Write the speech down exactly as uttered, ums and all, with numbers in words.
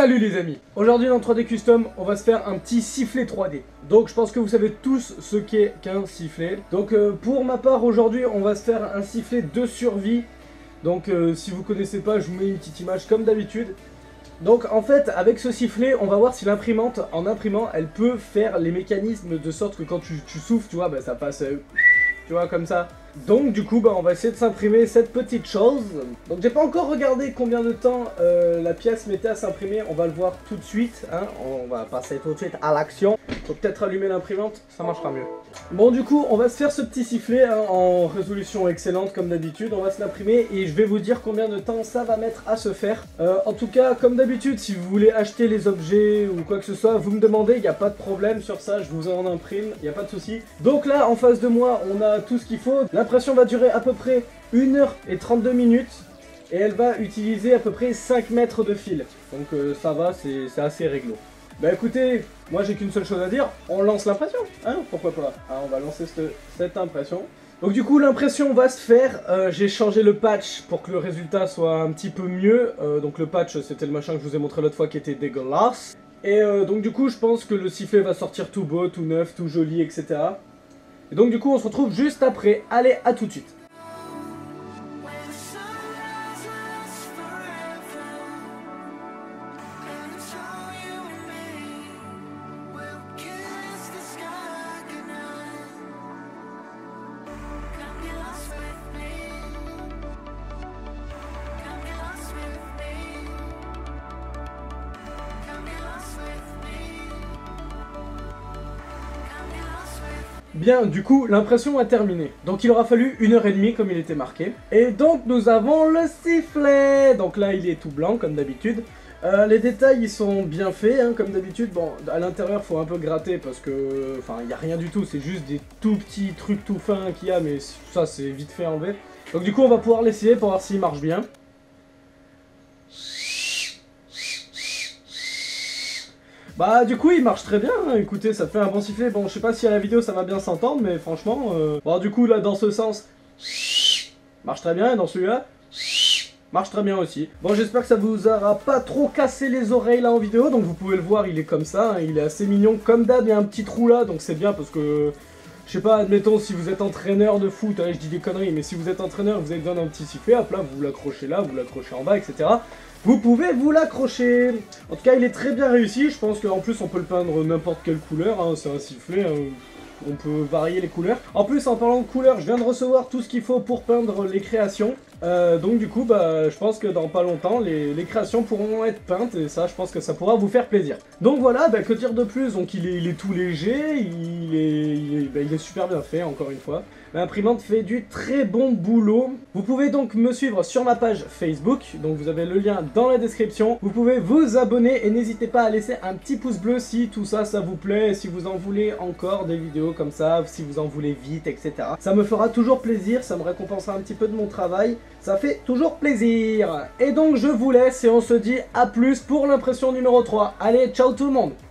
Salut les amis. Aujourd'hui dans trois D Custom, on va se faire un petit sifflet trois D. Donc je pense que vous savez tous ce qu'est qu'un sifflet. Donc euh, pour ma part aujourd'hui, on va se faire un sifflet de survie. Donc euh, si vous connaissez pas, je vous mets une petite image comme d'habitude. Donc en fait, avec ce sifflet, on va voir si l'imprimante, en imprimant, elle peut faire les mécanismes de sorte que quand tu, tu souffles, tu vois, bah, ça passe... Euh, tu vois, comme ça. Donc du coup, bah, on va essayer de s'imprimer cette petite chose. Donc j'ai pas encore regardé combien de temps euh, la pièce mettait à s'imprimer. On va le voir tout de suite, hein. On va passer tout de suite à l'action. Faut peut-être allumer l'imprimante, ça marchera mieux. Bon du coup, on va se faire ce petit sifflet hein, en résolution excellente comme d'habitude. On va se l'imprimer et je vais vous dire combien de temps ça va mettre à se faire. Euh, en tout cas, comme d'habitude, si vous voulez acheter les objets ou quoi que ce soit, vous me demandez, il n'y a pas de problème sur ça, je vous en imprime, il n'y a pas de souci. Donc là, en face de moi, on a tout ce qu'il faut. L'impression va durer à peu près une heure et trente-deux minutes et elle va utiliser à peu près cinq mètres de fil. Donc euh, ça va, c'est assez réglo. Bah écoutez, moi j'ai qu'une seule chose à dire, on lance l'impression, hein, pourquoi pas. Ah, on va lancer cette, cette impression. Donc du coup l'impression va se faire, euh, j'ai changé le patch pour que le résultat soit un petit peu mieux. Euh, donc le patch c'était le machin que je vous ai montré l'autre fois qui était dégueulasse. Et euh, donc du coup je pense que le sifflet va sortir tout beau, tout neuf, tout joli, et cetera. Et donc du coup on se retrouve juste après, allez à tout de suite. Bien, du coup, l'impression a terminé. Donc il aura fallu une heure et demie comme il était marqué. Et donc nous avons le sifflet. Donc là il est tout blanc comme d'habitude. Euh, les détails ils sont bien faits hein, comme d'habitude. Bon, à l'intérieur faut un peu gratter parce que... Enfin, il n'y a rien du tout, c'est juste des tout petits trucs tout fins qu'il y a, mais ça c'est vite fait à enlever. Donc du coup on va pouvoir l'essayer pour voir s'il marche bien. Bah du coup il marche très bien, hein. Écoutez ça fait un bon sifflet, bon je sais pas si à la vidéo ça va bien s'entendre mais franchement, euh... bon du coup là dans ce sens, marche très bien et dans celui-là, marche très bien aussi. Bon j'espère que ça vous aura pas trop cassé les oreilles là en vidéo, donc vous pouvez le voir il est comme ça, hein. Il est assez mignon comme d'hab, il y a un petit trou là donc c'est bien parce que... Je sais pas, admettons si vous êtes entraîneur de foot, allez je dis des conneries, mais si vous êtes entraîneur et vous avez besoin d'un petit sifflet, hop là vous l'accrochez là, vous l'accrochez en bas, et cetera. Vous pouvez vous l'accrocher. En tout cas il est très bien réussi, je pense qu'en plus on peut le peindre n'importe quelle couleur, hein. C'est un sifflet, hein. On peut varier les couleurs. En plus en parlant de couleurs, je viens de recevoir tout ce qu'il faut pour peindre les créations. Euh, donc du coup bah je pense que dans pas longtemps les, les créations pourront être peintes et ça je pense que ça pourra vous faire plaisir. Donc voilà, bah, que dire de plus, donc il est, il est tout léger, il est, il, est, bah, il est super bien fait encore une fois. L'imprimante fait du très bon boulot. Vous pouvez donc me suivre sur ma page Facebook, donc vous avez le lien dans la description. Vous pouvez vous abonner et n'hésitez pas à laisser un petit pouce bleu si tout ça ça vous plaît, si vous en voulez encore des vidéos comme ça, si vous en voulez vite, et cetera. Ça me fera toujours plaisir, ça me récompensera un petit peu de mon travail. Ça fait toujours plaisir. Et donc je vous laisse et on se dit à plus pour l'impression numéro trois. Allez, ciao tout le monde.